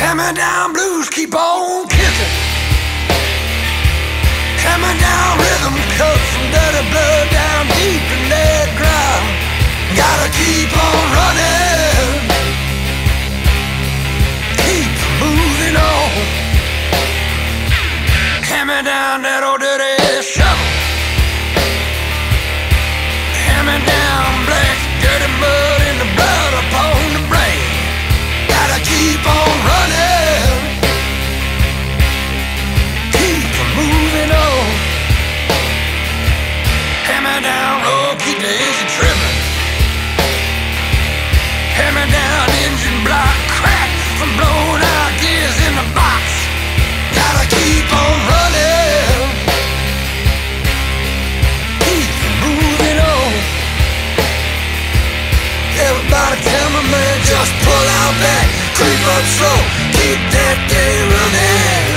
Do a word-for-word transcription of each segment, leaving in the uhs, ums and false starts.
Hammer down blues, keep on kicking. Hammer down rhythm, cut some dirty blood down deep in that ground. Gotta keep on running, keep moving on. Hammer down that old dirty shovel. Hammer down black dirty mud in the blood upon the brain. Gotta keep on running, keep moving on. Hammer down, oh, keep the engine tripping. Hammer down engine block crack from blowing out gears in the box. Gotta keep on running, keep moving on. Everybody tell me, man, just pull out back, creep up slow, keep that day running.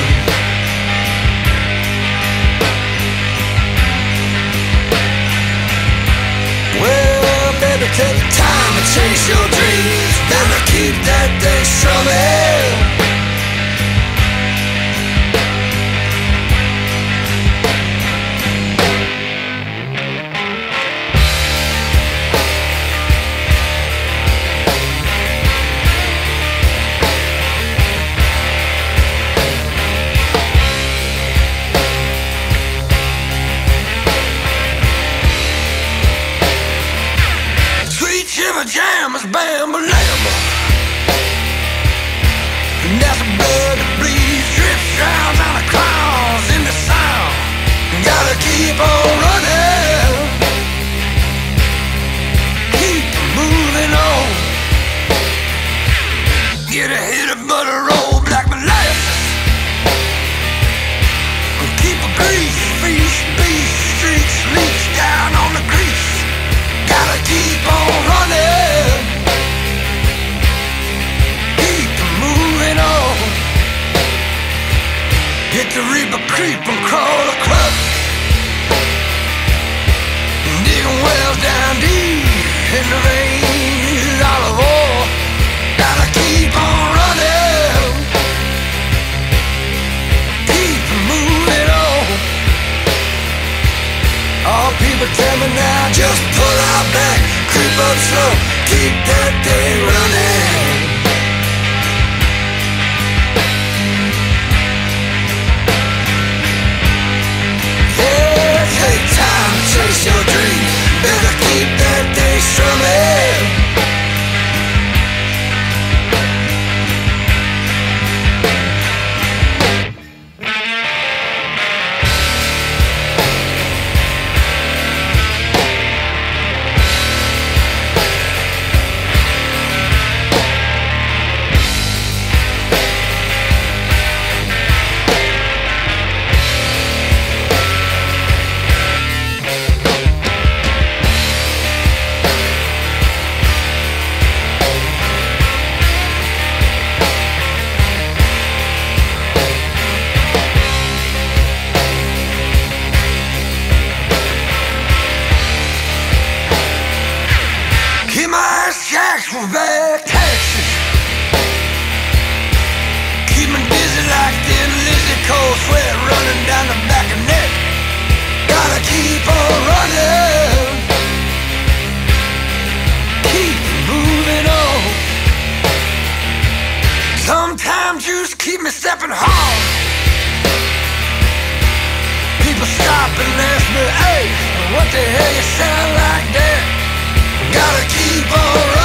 Well, baby, take the time to chase your dreams, better keep that day strumming. Shiver jam is bam-a-lamma, and that's the blood that bleeds, drips, drowns out of clouds in the sound. Gotta keep on running, keep moving on. Get a hit of butter roll black molasses, keep a grease, feast, beast, streaks, leaks down on the grease. Gotta keep on running, keep moving on. Get the reaper creep and crawl across, digging wells down deep in the rain, olive oil. Gotta keep on running, keep moving on. All people tell me now, just pull out back, creep up slow, keep that day running. Yeah, take time to chase your dreams, better keep that day strumming. From back Texas, keep me dizzy like thin lizzy, cold sweat running down the back of neck. Gotta keep on running, keep moving on. Sometimes you just keep me stepping hard. People stop and ask me, hey, what the hell you sound like that? Gotta keep on running.